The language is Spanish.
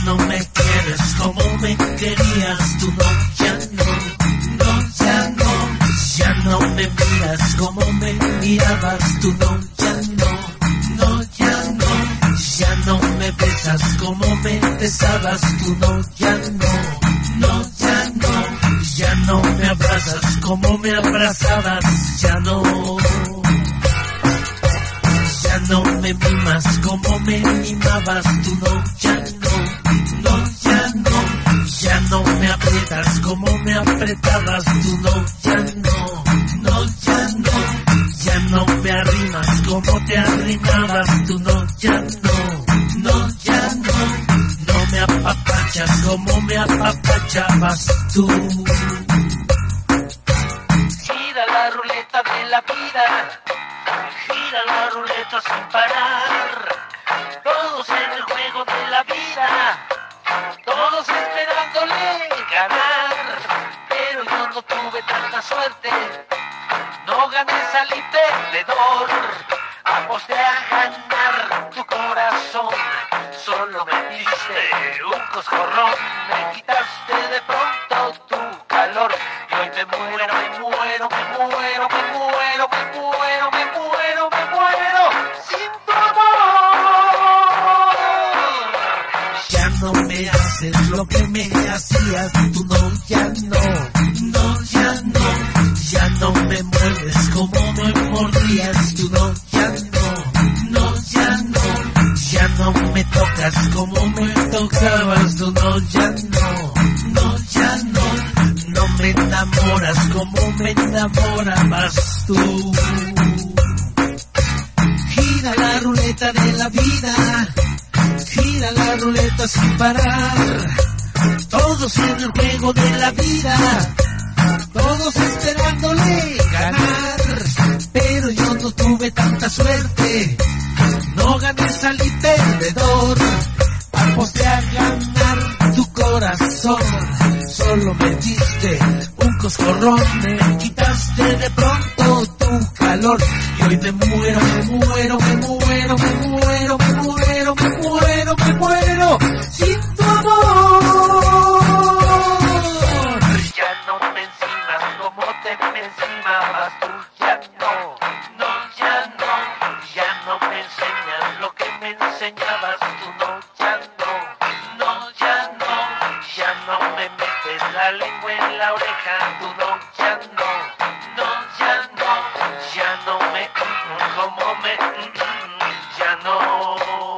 no me quieres como me querías, tú no, ya no, no, ya no. Ya no me miras como me mirabas, tú no, ya no, no, ya no. Ya no me besas como me besabas, tú no, ya no, no, ya no. Ya no me abrazas como me abrazabas, ya no. Ya no me mimas como me mimabas, tú no, ya no, no, ya no. Ya no me aprietas como me apretabas, tú no, ya no, no, ya no. Ya no me arrimas como te arrimabas, tú no, ya no, no, ya no. No me apapachas como me apapachabas tú. Gira la ruleta de la vida, gira la ruleta sin parar. Todos en el juego de la vida, todos esperándole ganar. Pero yo no tuve tanta suerte, no gané, salí perdedor. Aposté a ganar tu corazón, solo me diste un coscorrón. Me quitaste de pronto tu calor y hoy me muero, me muero, me muero, me muero, me muero, me muero, me muero sin tu amor. Ya no me haces lo que me hacías, tú no, ya no, no, ya no. Ya no me mueves como me mordías, tú no, ya no, no, ya no. Ya no me tocas como me tocabas, tú no, ya no, no, ya no. No me enamoras como me enamorabas tú. Gira la ruleta de la vida, gira la ruleta sin parar. Todos en el juego de la vida, todos esperándole ganar. Pero yo no tuve tanta suerte, no gané, salí perdedor. Aposté a ganar tu corazón, solo me diste un coscorrón. Me quitaste de pronto tu calor y hoy me muero, me muero, me muero, me muero, me muero, me muero, me muero sin tu amor. Ya no me encimas como te encimabas tú, ya no, no, ya no. Ya no me enseñas lo que me enseñabas, tú no, ya no, no, ya no. Ya no me metes la lengua en la oreja, tú no, ya no, no, ya no. Ya no me como me, ya no.